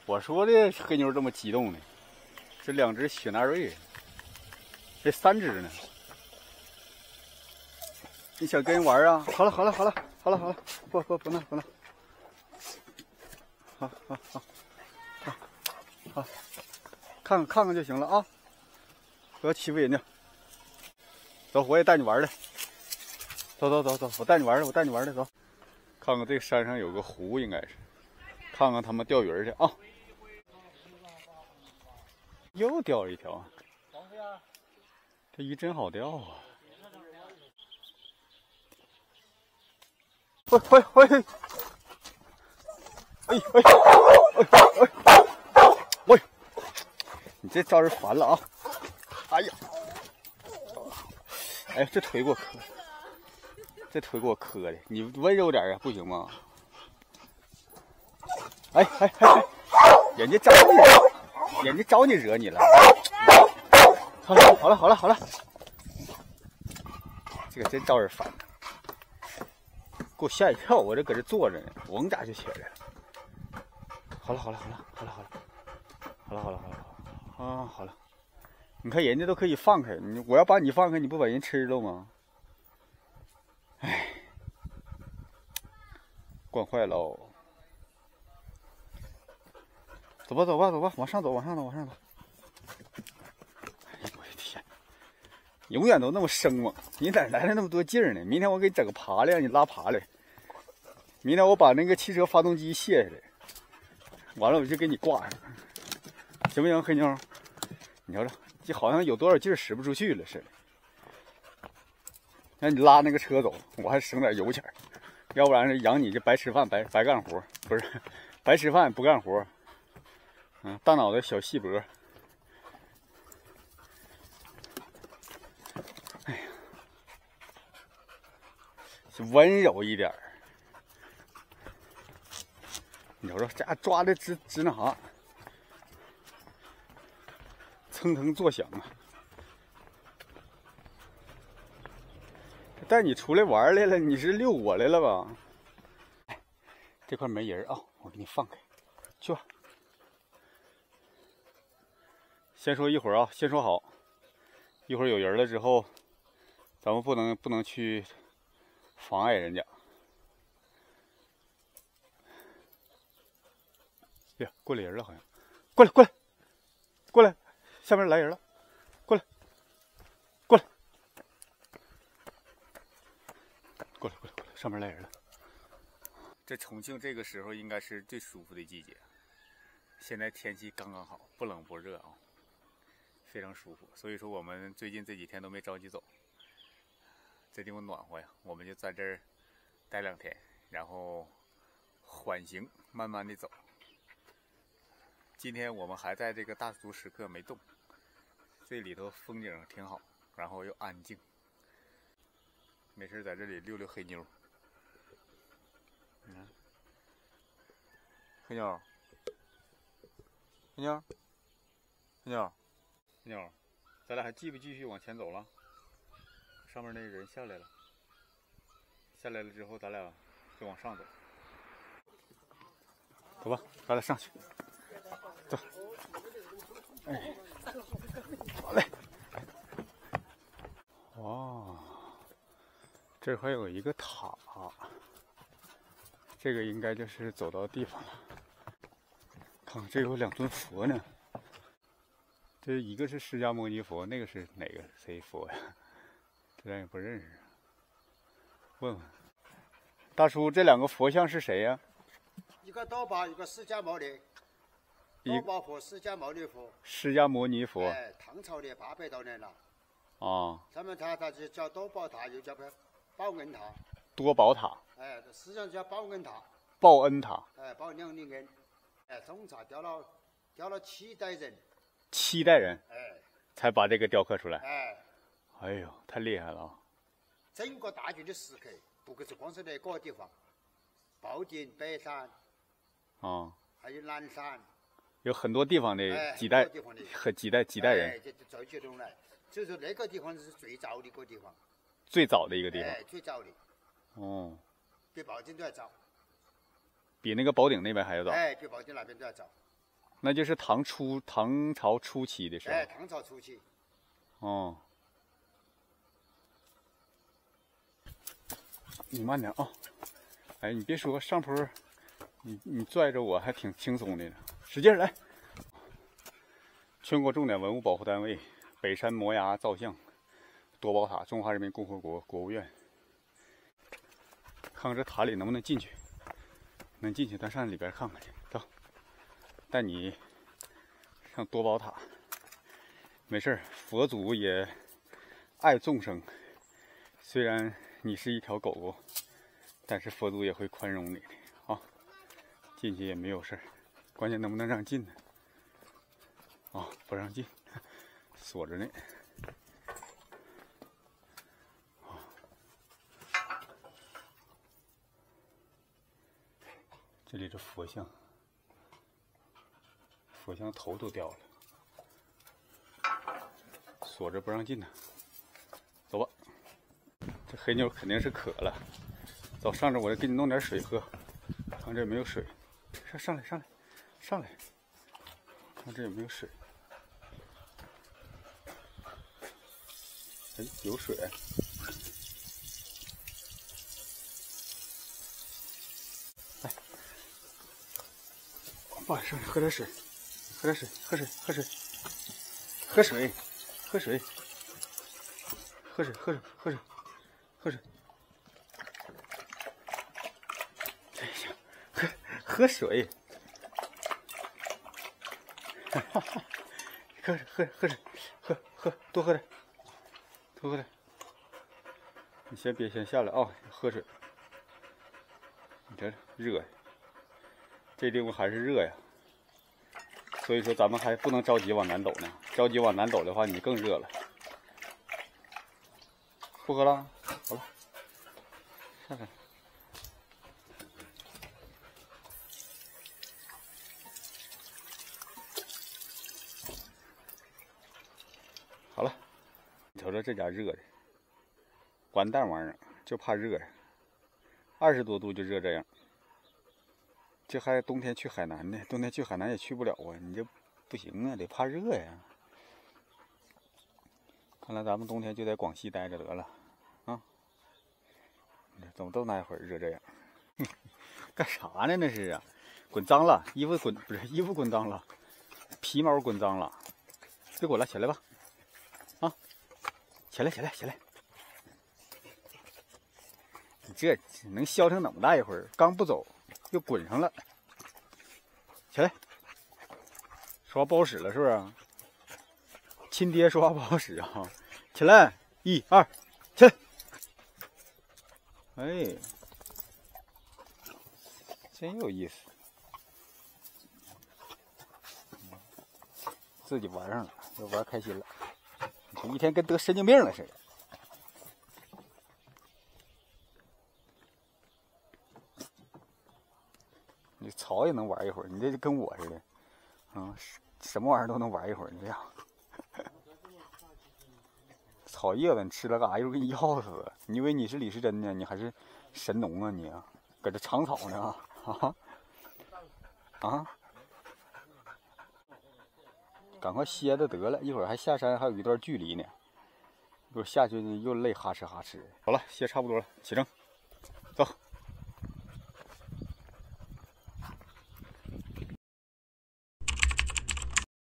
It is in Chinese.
我说的黑妞这么激动呢，这2只雪纳瑞，这3只呢。你想跟人玩啊？好了，不闹。好，看看就行了啊，不要欺负人家。走，我也带你玩的。走，我带你玩的，走。看看这个山上有个湖，应该是，看看他们钓鱼去啊。又钓了一条，这鱼真好钓啊！喂，你这招人烦了啊！哎呀，哎，这腿给我磕的，你温柔点啊，不行吗？哎，人家招你惹你了。好了，这个真招人烦。给我吓一跳，我这搁这坐着呢，嗡家就起来了。好了，好了，你看人家都可以放开，我要把你放开，你不把人吃了吗？哎，惯坏喽。走吧，往上走。哎呀，我的天，永远都那么生猛，你哪来的那么多劲儿呢？明天我给你整个爬来，让你拉爬来。明天我把那个汽车发动机卸下来，完了我就给你挂上，行不行，黑妞？你瞅瞅，这好像有多少劲儿使不出去了似的。让你拉那个车走，我还省点油钱，要不然养你这白吃饭白干活，不是白吃饭不干活。大脑袋小细脖。哎呀，温柔一点。你瞅瞅，这抓的直那啥，蹭作响啊！带你出来玩来了，你是遛我来了吧？哎，这块没人啊，我给你放开，去吧。先说一会儿啊，先说好，一会儿有人了之后，咱们不能去妨碍人家。呀，过来人了好像，过来，下面来人了，过来，上面来人了。这重庆这个时候应该是最舒服的季节，现在天气刚刚好，不冷不热啊，非常舒服。所以说我们最近这几天都没着急走，这地方暖和呀，我们就在这儿待2天，然后缓行，慢慢的走。今天我们还在这个大足石刻没动，这里头风景挺好，然后又安静，没事在这里溜溜黑妞。你看，黑妞，咱俩还继不继续往前走了？上面那人下来了，之后咱俩就往上走。走吧，咱俩上去。走。哎，好嘞。哇，这还有一个塔，这个应该就是走到地方了。看看这有2尊佛呢，这一个是释迦牟尼佛，那个是哪个谁佛呀？这咱也不认识。问问大叔，这2个佛像是谁呀？ 一个多宝，一个释迦牟尼。多宝佛、释迦牟尼佛。 释迦牟尼佛。 哎，唐朝的800多年了。 啊。 他们它就叫多宝塔，又叫报恩塔。 多宝塔。 哎，实际上叫报恩塔。 报恩塔。 哎，报2年恩。哎，总查雕了7代人。 7代人。 哎。 才把这个雕刻出来。 哎。 哎呦，太厉害了啊！ 整个大军的石刻，不是光是那个地方，宝鼎、北山，还有南山， 有很多地方的几代和几代人， 这集中来，所以说那个地方是最早的一个地方， 最早的一个地方， 最早的， 哦， 比宝鼎都要早， 比那个宝鼎那边还要早， 比宝鼎那边都要早， 那就是唐朝初期的时候。 哎，唐朝初期。 哦。你慢点啊！哎，你别说上坡，你拽着我还挺轻松的呢，使劲来！全国重点文物保护单位北山摩崖造像多宝塔，中华人民共和国国务院。看看这塔里能不能进去？能进去，咱上里边看看去。走，带你上多宝塔。没事，佛祖也爱众生，虽然你是一条狗狗，但是佛祖也会宽容你的啊。进去也没有事儿，关键能不能让进呢？啊，不让进，锁着呢。这里的佛像，佛像头都掉了，锁着不让进呢。走吧，这黑妞肯定是渴了。走，上这我给你弄点水喝。看这有没有水，上来，看这有没有水。哎，有水。来，爸，上来喝点水，喝水。哎呀，喝水，多喝点。你先别先下来啊，喝水。你瞧，热呀，这地方还是热呀。所以说咱们还不能着急往南走呢，着急往南走的话，你更热了。不喝了，好了，上来。好了，你瞅瞅这家热的，完蛋玩意儿，就怕热呀，20多度就热这样。这还冬天去海南呢，冬天去海南也去不了啊，你这不行啊，得怕热呀。看来咱们冬天就在广西待着得了，啊？怎么都那会儿热这样？干啥呢？那是啊，滚脏了，衣服滚脏了，皮毛滚脏了，别滚了，起来吧，啊，起来！你这能消停那么大一会儿？刚不走。又滚上了，起来！说话不好使了是不是？亲爹说话不好使啊！起来，1、2，起来！哎，真有意思，自己玩上了，又玩开心了，一天跟得神经病了似的。你草也能玩一会儿，你这就跟我似的，什么玩意儿都能玩一会儿，你这样。草叶子你吃了干啥？一会儿给你要死！你以为你是李时珍呢？你还是神农啊你？搁这尝草呢？赶快歇着得了，一会儿还下山，还有一段距离呢。一会儿下去又累哈哧。好了，歇差不多了，起整。